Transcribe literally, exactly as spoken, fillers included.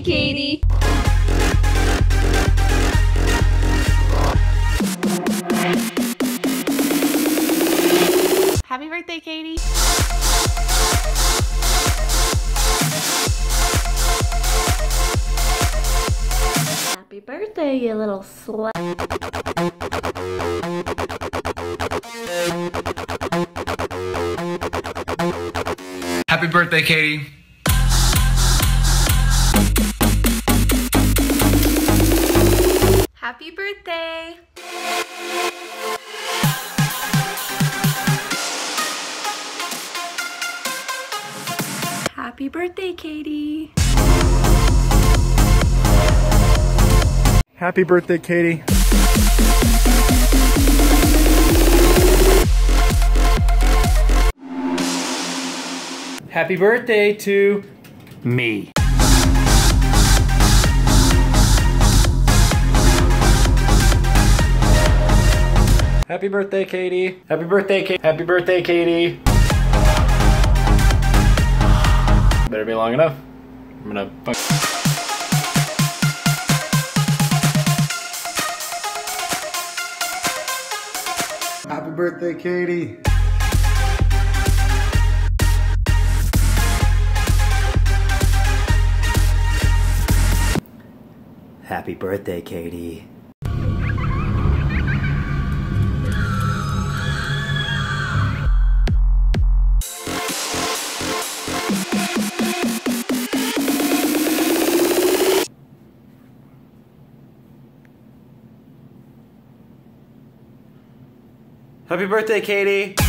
Katy. Happy birthday, Katy. Happy birthday, you little slut. Happy birthday, Katy. Happy birthday. Happy birthday, Katy. Happy birthday, Katy. Happy birthday to me. Happy birthday, Katy. Happy birthday, Katy. Happy birthday, Katy. Better be long enough. I'm gonna fuck. Happy birthday, Katy. Happy birthday, Katy. Happy birthday, Katy.